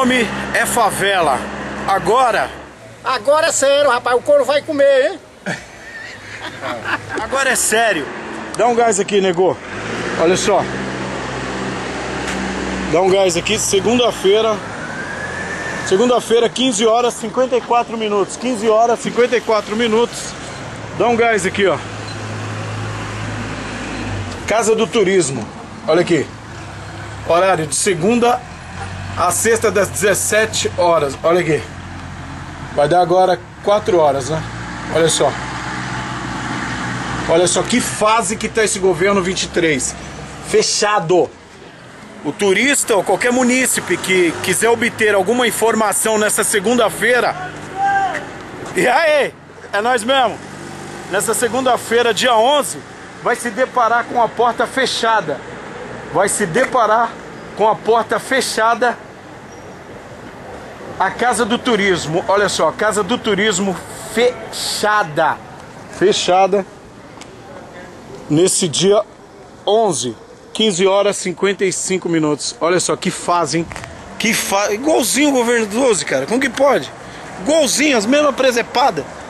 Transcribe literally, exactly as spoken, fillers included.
nome é favela. Agora... Agora é sério, rapaz, o couro vai comer, hein? Agora é sério. Dá um gás aqui, nego. Olha só. Dá um gás aqui, segunda-feira. Segunda-feira, quinze horas e cinquenta e quatro minutos. quinze horas e cinquenta e quatro minutos. Dá um gás aqui, ó. Casa do Turismo. Olha aqui. Horário de segunda a sexta das dezessete horas. Olha aqui. Vai dar agora quatro horas, né? Olha só. Olha só que fase que tá esse governo vinte e três. Fechado. O turista ou qualquer munícipe que quiser obter alguma informação nessa segunda-feira. E aí, é nós mesmo. Nessa segunda-feira, dia onze, vai se deparar com a porta fechada. Vai se deparar com a porta fechada. A Casa do Turismo. Olha só, Casa do Turismo fechada. Fechada. Nesse dia onze. quinze horas e cinquenta e cinco minutos. Olha só que fazem. Que fa... Igualzinho o governo doze, cara. Como que pode? Igualzinho, as mesmas presepadas.